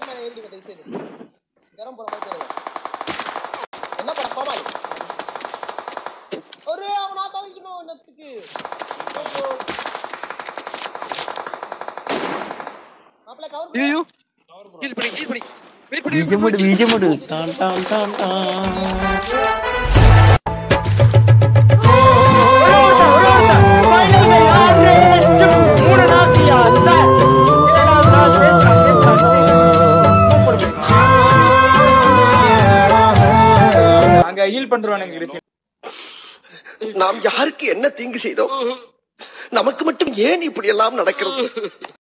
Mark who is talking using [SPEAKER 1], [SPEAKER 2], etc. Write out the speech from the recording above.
[SPEAKER 1] என்ன பட கோமாளி ஒரே அவனா தவிக்கணும் என்னத்துக்கு மாப்ள கவர்
[SPEAKER 2] ஐயோ ஹீல் பண்ணி வெயிட் பண்ணி
[SPEAKER 3] பீஜமோடு டான் டான் டான் டான்
[SPEAKER 4] அங்க ஹீல் பண்றவானுங்க.
[SPEAKER 5] நாம் யாருக்கு என்ன தீங்கு செய்தோம்? நமக்கு மட்டும் ஏன் இப்படி எல்லாம் நடக்கிறது?